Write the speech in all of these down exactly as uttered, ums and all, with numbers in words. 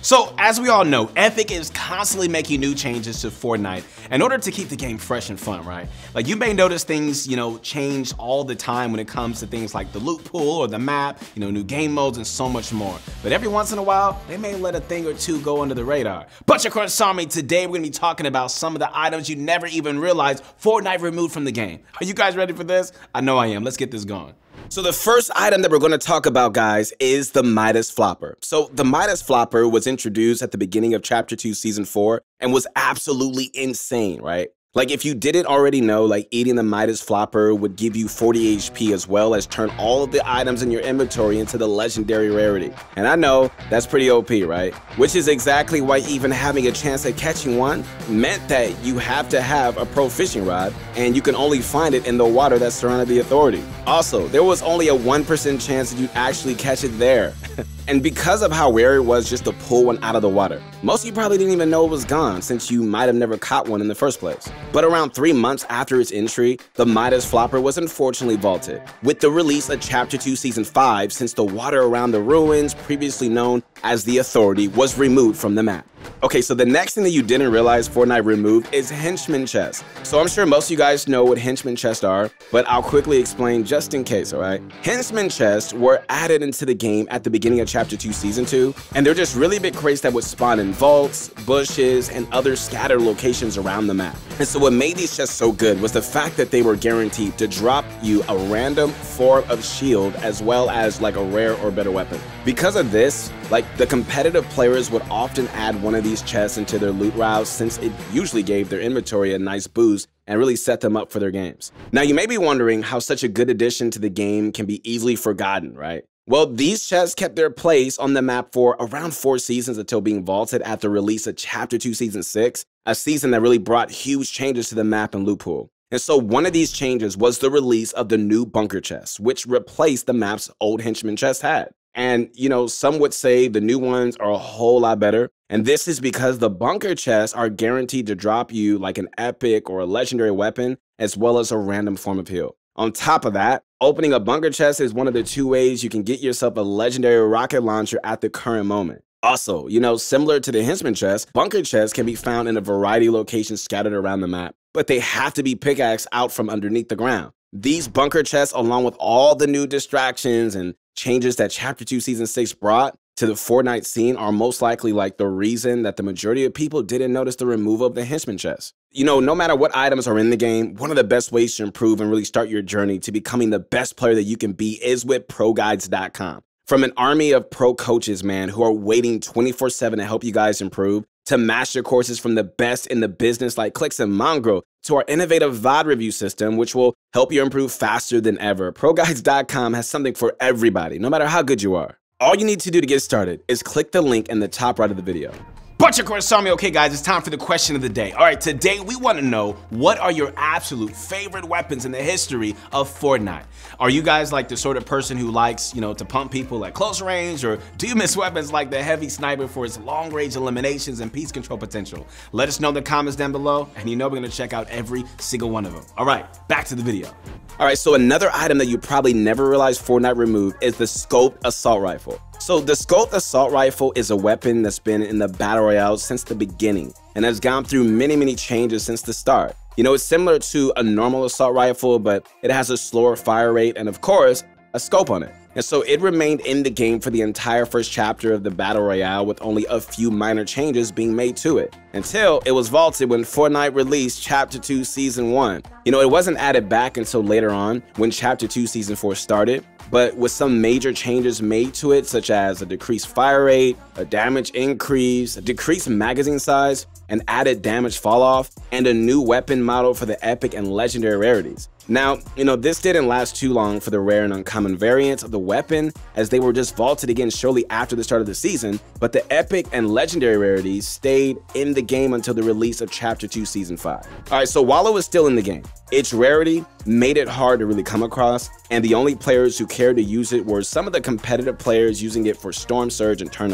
So as we all know, Epic is constantly making new changes to Fortnite in order to keep the game fresh and fun, right? Like you may notice things, you know, change all the time when it comes to things like the loot pool or the map, you know, new game modes and so much more. But every once in a while, they may let a thing or two go under the radar. But of course, Army, today we're gonna be talking about some of the items you never even realized Fortnite removed from the game. Are you guys ready for this? I know I am. Let's get this going. So the first item that we're going to talk about, guys, is the Midas Flopper. So the Midas Flopper was introduced at the beginning of Chapter two, Season four, and was absolutely insane, right? Like, if you didn't already know, like, eating the Midas Flopper would give you forty H P as well as turn all of the items in your inventory into the legendary rarity. And I know, that's pretty O P, right? Which is exactly why even having a chance at catching one meant that you have to have a pro fishing rod, and you can only find it in the water that surrounded the Authority. Also, there was only a one percent chance that you'd actually catch it there. And because of how rare it was just to pull one out of the water, most of you probably didn't even know it was gone since you might have never caught one in the first place. But around three months after its entry, the Midas Flopper was unfortunately vaulted, with the release of Chapter two Season five, since the water around the ruins, previously known as the Authority, was removed from the map. Okay, so the next thing that you didn't realize Fortnite removed is Henchman Chests. So I'm sure most of you guys know what Henchman Chests are, but I'll quickly explain just in case, alright? Henchman Chests were added into the game at the beginning of Chapter two Season two, and they're just really big crates that would spawn in vaults, bushes, and other scattered locations around the map. And so what made these chests so good was the fact that they were guaranteed to drop you a random form of shield as well as like a rare or better weapon. Because of this, like the competitive players would often add one of these chests into their loot routes since it usually gave their inventory a nice boost and really set them up for their games. Now you may be wondering how such a good addition to the game can be easily forgotten, right? Well, these chests kept their place on the map for around four seasons until being vaulted at the release of Chapter two Season six, a season that really brought huge changes to the map and loot pool. And so one of these changes was the release of the new bunker chest, which replaced the map's old henchman chest had. And, you know, some would say the new ones are a whole lot better. And this is because the bunker chests are guaranteed to drop you like an epic or a legendary weapon, as well as a random form of heal. On top of that, opening a bunker chest is one of the two ways you can get yourself a legendary rocket launcher at the current moment. Also, you know, similar to the henchman chest, bunker chests can be found in a variety of locations scattered around the map, but they have to be pickaxed out from underneath the ground. These bunker chests, along with all the new distractions and changes that Chapter two Season six brought to the Fortnite scene, are most likely like the reason that the majority of people didn't notice the removal of the henchman chest. You know, no matter what items are in the game, one of the best ways to improve and really start your journey to becoming the best player that you can be is with pro guides dot com. From an army of pro coaches, man, who are waiting twenty-four seven to help you guys improve, to master courses from the best in the business like Clix and Mongrel, to our innovative V O D review system, which will help you improve faster than ever. pro guides dot com has something for everybody, no matter how good you are. All you need to do to get started is click the link in the top right of the video. But of course, Army, okay guys, it's time for the question of the day. All right, today we want to know, what are your absolute favorite weapons in the history of Fortnite? Are you guys like the sort of person who likes, you know, to pump people at close range, or do you miss weapons like the heavy sniper for its long range eliminations and piece control potential? Let us know in the comments down below, and you know we're gonna check out every single one of them. All right, back to the video. All right, so another item that you probably never realized Fortnite removed is the Scoped Assault Rifle. So the Scoped Assault Rifle is a weapon that's been in the Battle Royale since the beginning and has gone through many, many changes since the start. You know, it's similar to a normal assault rifle, but it has a slower fire rate and, of course, a scope on it. And so it remained in the game for the entire first chapter of the Battle Royale, with only a few minor changes being made to it, until it was vaulted when Fortnite released Chapter two Season one. You know, it wasn't added back until later on when Chapter two Season four started, but with some major changes made to it, such as a decreased fire rate, a damage increase, a decreased magazine size, an added damage fall off, and a new weapon model for the epic and legendary rarities. Now, you know, this didn't last too long for the rare and uncommon variants of the weapon, as they were just vaulted again shortly after the start of the season, but the epic and legendary rarities stayed in the game until the release of Chapter two Season five. Alright, so while it was still in the game, its rarity made it hard to really come across, and the only players who cared to use it were some of the competitive players using it for Storm Surge and tournaments.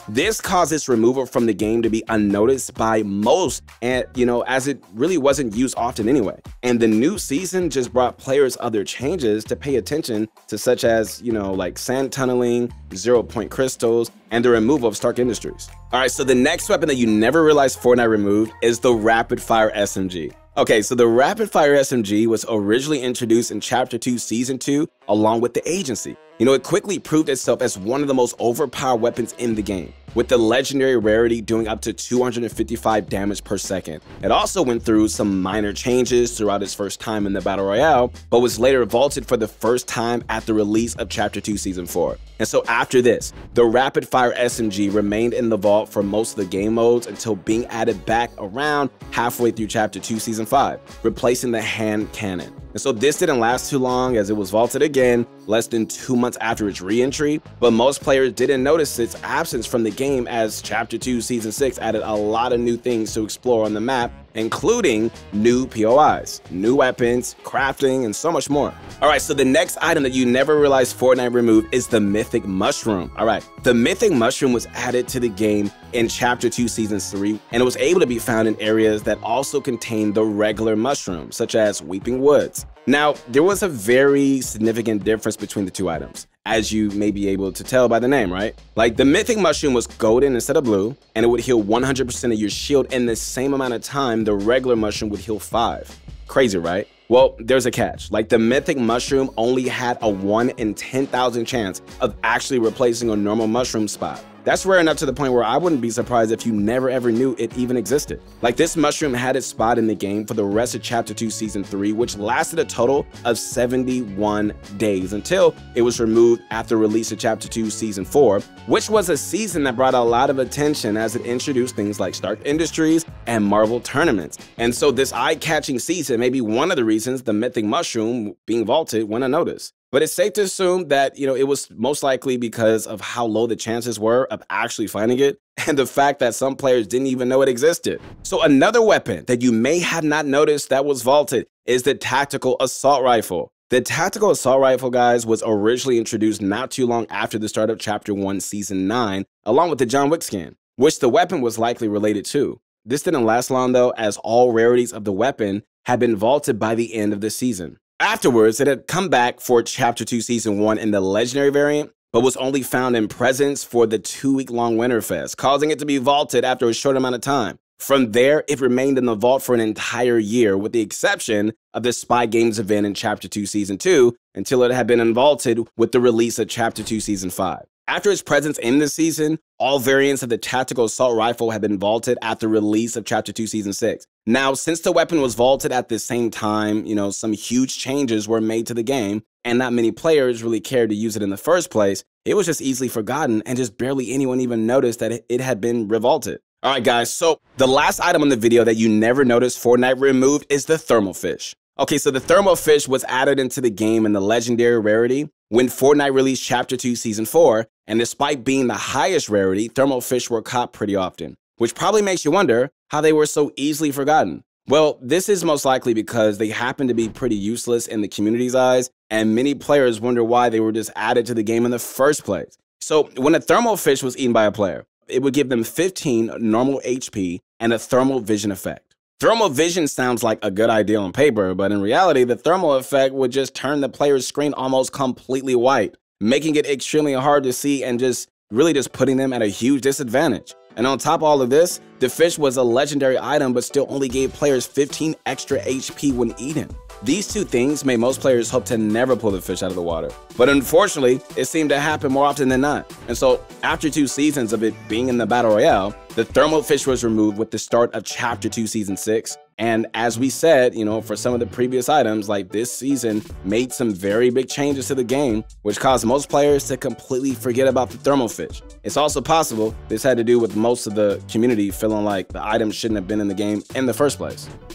This caused its removal from the game to be unnoticed by most, and you know, as it really wasn't used often anyway. And the new season just brought players other changes to pay attention to, such as, you know, like sand tunneling, zero point crystals, and the removal of Stark Industries. All right, so the next weapon that you never realized Fortnite removed is the Rapid Fire S M G. Okay, so the Rapid Fire S M G was originally introduced in Chapter two, Season two, along with the Agency. You know, it quickly proved itself as one of the most overpowered weapons in the game, with the legendary rarity doing up to two hundred fifty-five damage per second. It also went through some minor changes throughout its first time in the Battle Royale, but was later vaulted for the first time at the release of Chapter two, Season four. And so after this, the Rapid Fire S M G remained in the vault for most of the game modes until being added back around halfway through Chapter two, Season five, replacing the hand cannon. And so this didn't last too long, as it was vaulted again less than two months after its re-entry, but most players didn't notice its absence from the game, as Chapter two Season six added a lot of new things to explore on the map, including new P O Is, new weapons, crafting, and so much more. Alright, so the next item that you never realized Fortnite removed is the Mythic Mushroom. Alright, the Mythic Mushroom was added to the game in Chapter two Season three, and it was able to be found in areas that also contained the regular mushroom, such as Weeping Woods. Now, there was a very significant difference between the two items, as you may be able to tell by the name, right? Like, the Mythic Mushroom was golden instead of blue, and it would heal one hundred percent of your shield in the same amount of time the regular mushroom would heal five. Crazy, right? Well, there's a catch. Like, the Mythic Mushroom only had a one in ten thousand chance of actually replacing a normal mushroom spot. That's rare enough to the point where I wouldn't be surprised if you never ever knew it even existed. Like, this mushroom had its spot in the game for the rest of Chapter two Season three, which lasted a total of seventy-one days until it was removed after release of Chapter two Season four, which was a season that brought a lot of attention as it introduced things like Stark Industries and Marvel tournaments. And so this eye-catching season may be one of the reasons the Mythic Mushroom being vaulted went unnoticed. But it's safe to assume that, you know, it was most likely because of how low the chances were of actually finding it, and the fact that some players didn't even know it existed. So another weapon that you may have not noticed that was vaulted is the Tactical Assault Rifle. The Tactical Assault Rifle, guys, was originally introduced not too long after the start of Chapter one, Season nine, along with the John Wick skin, which the weapon was likely related to. This didn't last long, though, as all rarities of the weapon had been vaulted by the end of the season. Afterwards, it had come back for Chapter two Season one in the Legendary variant, but was only found in presence for the two-week-long Winterfest, causing it to be vaulted after a short amount of time. From there, it remained in the vault for an entire year, with the exception of the Spy Games event in Chapter two Season two, until it had been unvaulted with the release of Chapter two Season five. After its presence in the season, all variants of the Tactical Assault Rifle had been vaulted at the release of Chapter two Season six. Now, since the weapon was vaulted at the same time, you know, some huge changes were made to the game, and not many players really cared to use it in the first place, it was just easily forgotten, and just barely anyone even noticed that it had been revaulted. Alright guys, so the last item on the video that you never noticed Fortnite removed is the Thermal Fish. Okay, so the Thermal Fish was added into the game in the Legendary rarity when Fortnite released Chapter two Season four, and despite being the highest rarity, Thermal Fish were caught pretty often, which probably makes you wonder how they were so easily forgotten. Well, this is most likely because they happen to be pretty useless in the community's eyes, and many players wonder why they were just added to the game in the first place. So when a Thermal Fish was eaten by a player, it would give them fifteen normal H P and a thermal vision effect. Thermal vision sounds like a good idea on paper, but in reality, the thermal effect would just turn the player's screen almost completely white, making it extremely hard to see and just really just putting them at a huge disadvantage. And on top of all of this, the fish was a legendary item but still only gave players fifteen extra H P when eaten. These two things made most players hope to never pull the fish out of the water. But unfortunately, it seemed to happen more often than not. And so, after two seasons of it being in the Battle Royale, the Thermal Fish was removed with the start of Chapter two Season six. And as we said, you know, for some of the previous items, like this season made some very big changes to the game, which caused most players to completely forget about the Thermal Fish. It's also possible this had to do with most of the community feeling like the items shouldn't have been in the game in the first place.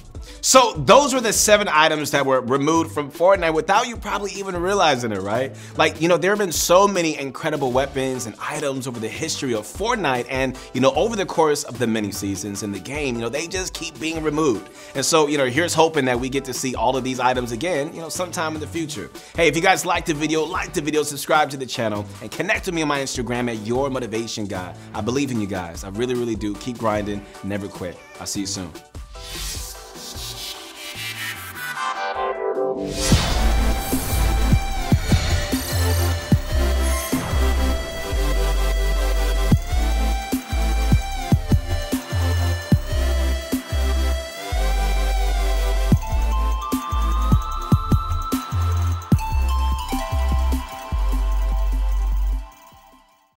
So those were the seven items that were removed from Fortnite without you probably even realizing it, right? Like, you know, there have been so many incredible weapons and items over the history of Fortnite, and, you know, over the course of the many seasons in the game, you know, they just keep being removed. And so, you know, here's hoping that we get to see all of these items again, you know, sometime in the future. Hey, if you guys liked the video, like the video, subscribe to the channel, and connect with me on my Instagram at Your Motivation Guy. I believe in you guys. I really, really do. Keep grinding. Never quit. I'll see you soon.